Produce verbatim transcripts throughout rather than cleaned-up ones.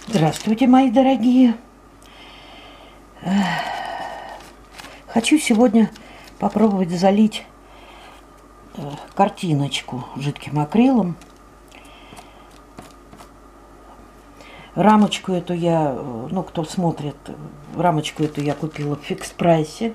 Здравствуйте, мои дорогие. Хочу сегодня попробовать залить картиночку жидким акрилом. Рамочку эту я, ну, кто смотрит, рамочку эту я купила в фикс-прайсе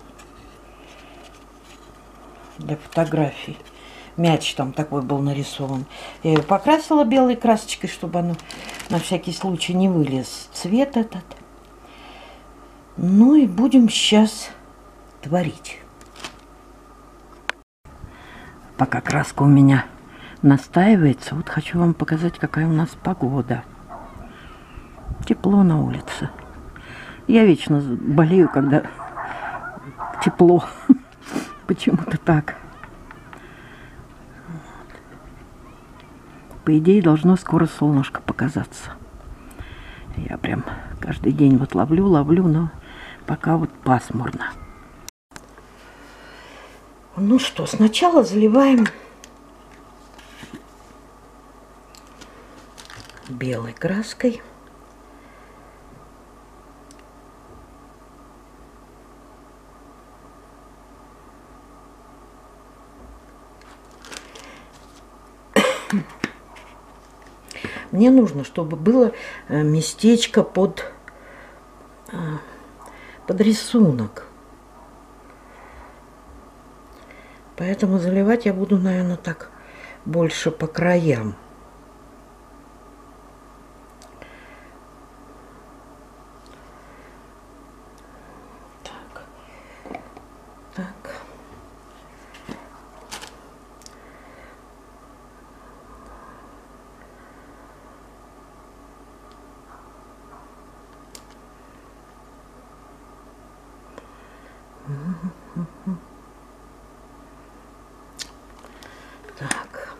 для фотографий. Мяч там такой был нарисован. Я ее покрасила белой красочкой, чтобы оно на всякий случай не вылез цвет этот. Ну и будем сейчас творить. Пока краска у меня настаивается, вот хочу вам показать, какая у нас погода. Тепло на улице. Я вечно болею, когда тепло. Почему-то так. По идее, должно скоро солнышко показаться. Я прям каждый день вот ловлю, ловлю, но пока вот пасмурно. Ну что, сначала заливаем белой краской. Мне нужно, чтобы было местечко под, под рисунок. Поэтому заливать я буду, наверное, так больше по краям. Так. Так. Так.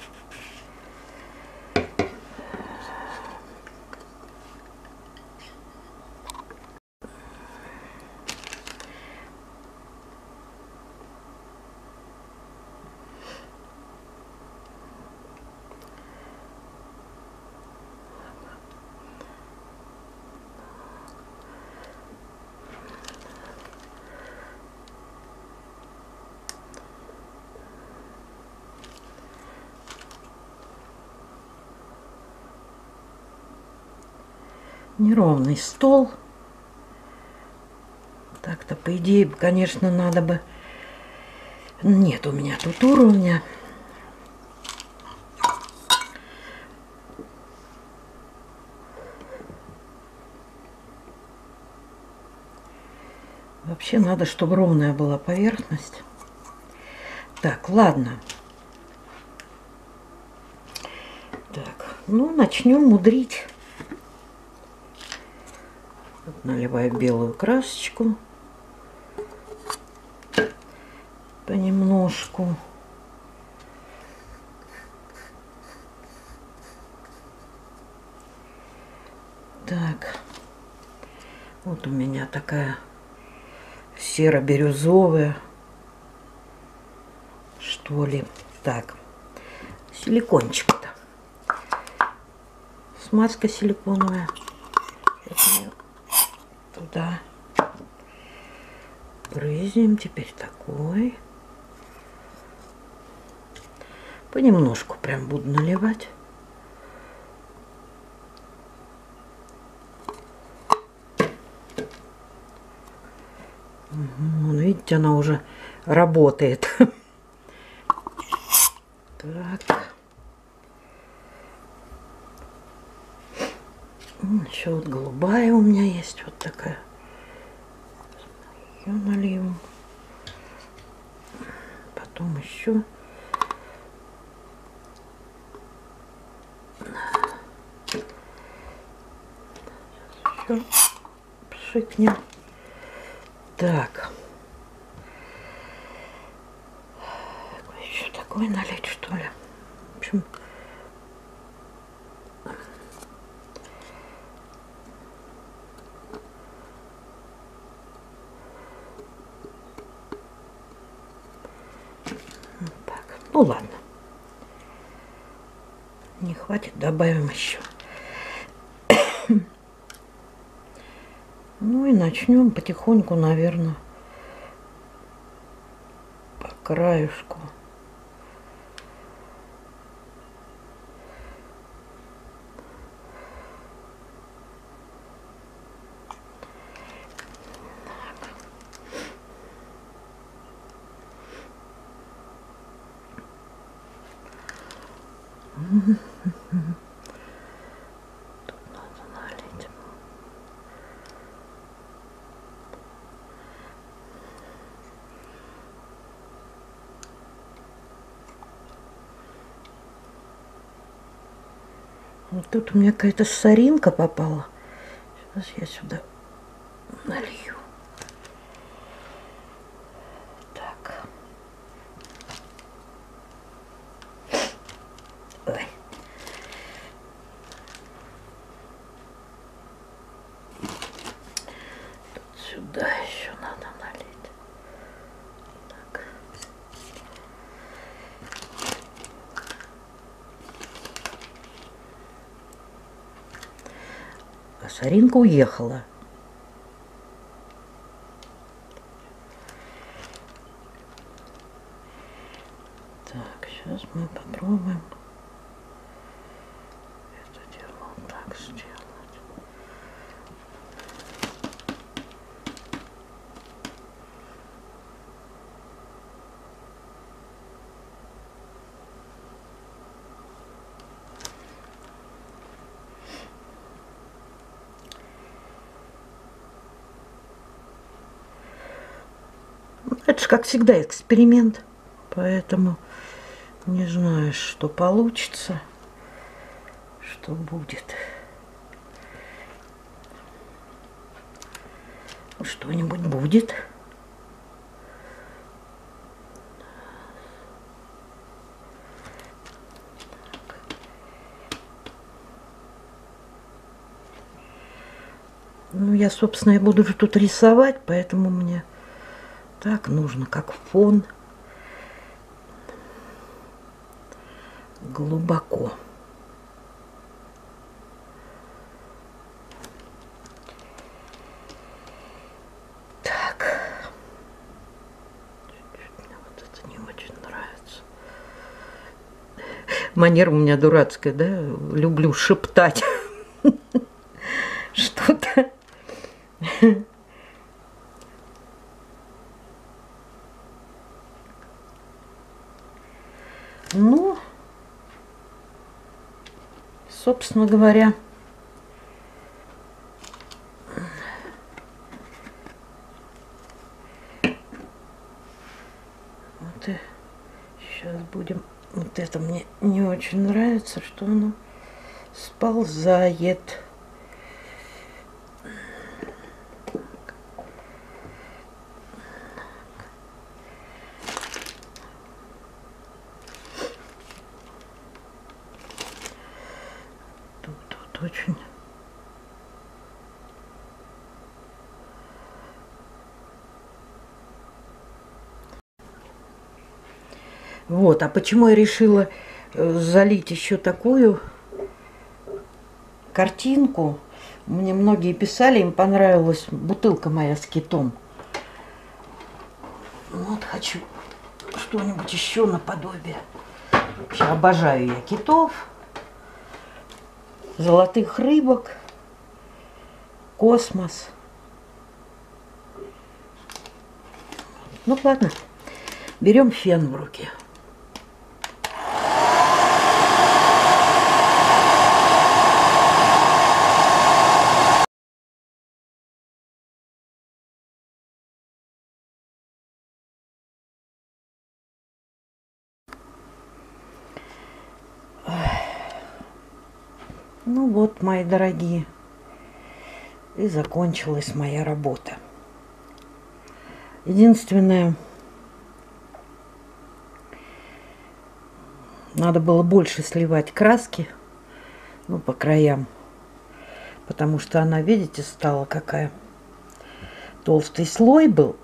Неровный стол. Так-то, по идее, конечно, надо бы... Нет у меня тут уровня. Вообще надо, чтобы ровная была поверхность. Так, ладно. Так, ну, начнем мудрить. Наливаю белую красочку понемножку. Так, вот у меня такая серо-бирюзовая, что ли. Так, силикончик-то. Смазка силиконовая. Туда брызнем. Теперь такой. Понемножку прям буду наливать. Угу, видите, она уже работает. Так. Еще вот голубая у меня есть, вот такая. Ее налью. Потом еще. Еще пшикнем. Так. Еще такой налить, что ли? В общем. Ну ладно. Не хватит, добавим еще. Ну и начнем потихоньку, наверное, по краюшку. Тут надо налить. Вот тут у меня какая-то соринка попала. Сейчас я сюда налью. Так. Ой. Тут сюда еще надо налить. Так. А соринка уехала. Так, сейчас мы попробуем это дело вот так сделать. Это же, как всегда, эксперимент, поэтому не знаю, что получится, что будет. Что-нибудь будет. Ну, я, собственно, я буду же тут рисовать, поэтому мне так нужно, как фон, глубоко. Так. Мне вот это не очень нравится. Манера у меня дурацкая, да? Люблю шептать что-то. Ну, собственно говоря, вот и сейчас будем. Вот это мне не очень нравится, что оно сползает. Тут, тут очень. Вот, а почему я решила залить еще такую картинку? Мне многие писали, им понравилась бутылка моя с китом. Вот хочу что-нибудь еще наподобие. Вообще обожаю я китов, золотых рыбок, космос. Ну ладно, берем фен в руки. Ну вот, мои дорогие, и закончилась моя работа. Единственное, надо было больше сливать краски, ну, по краям, потому что она, видите, стала какая. Толстый слой был,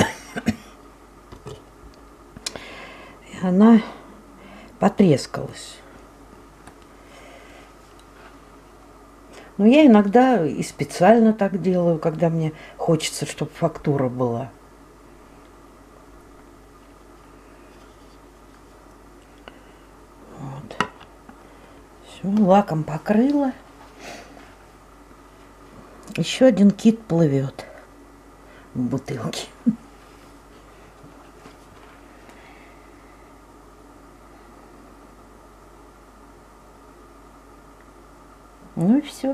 и она потрескалась. Но я иногда и специально так делаю, когда мне хочется, чтобы фактура была. Вот. Все, лаком покрыла. Еще один кит плывет в бутылке. Ну и все.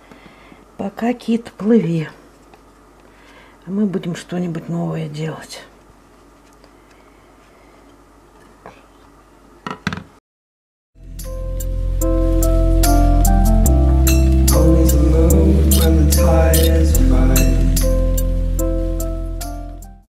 Пока, кит, плыви. А мы будем что-нибудь новое делать.